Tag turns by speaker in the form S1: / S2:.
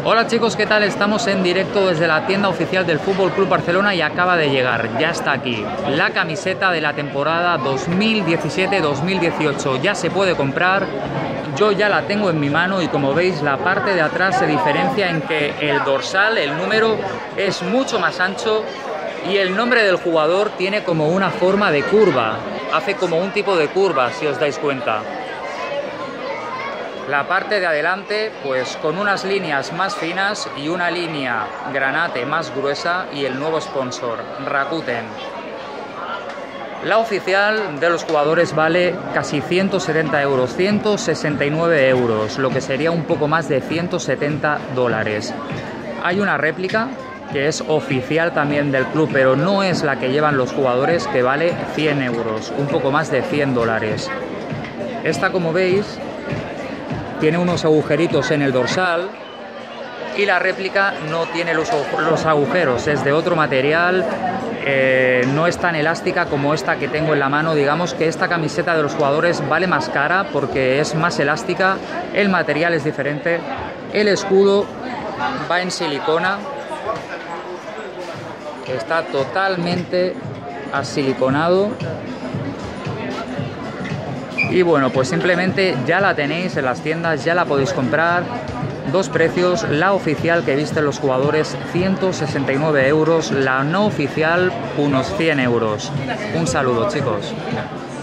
S1: Hola chicos, ¿qué tal? Estamos en directo desde la tienda oficial del Fútbol Club Barcelona y acaba de llegar, ya está aquí, la camiseta de la temporada 2017-2018. Ya se puede comprar, yo ya la tengo en mi mano y como veis la parte de atrás se diferencia en que el dorsal, el número, es mucho más ancho y el nombre del jugador tiene como una forma de curva, hace como un tipo de curva si os dais cuenta. La parte de adelante pues con unas líneas más finas y una línea granate más gruesa y el nuevo sponsor, Rakuten. La oficial de los jugadores vale casi 170 euros, 169 euros, lo que sería un poco más de 170 dólares. Hay una réplica que es oficial también del club, pero no es la que llevan los jugadores, que vale 100 euros, un poco más de 100 dólares. Esta, como veis, tiene unos agujeritos en el dorsal y la réplica no tiene los agujeros, es de otro material, no es tan elástica como esta que tengo en la mano. Digamos que esta camiseta de los jugadores vale más cara porque es más elástica, el material es diferente, el escudo va en silicona, está totalmente asiliconado. Y bueno, pues simplemente ya la tenéis en las tiendas, ya la podéis comprar. Dos precios, la oficial que visten los jugadores 169 euros, la no oficial unos 100 euros. Un saludo chicos.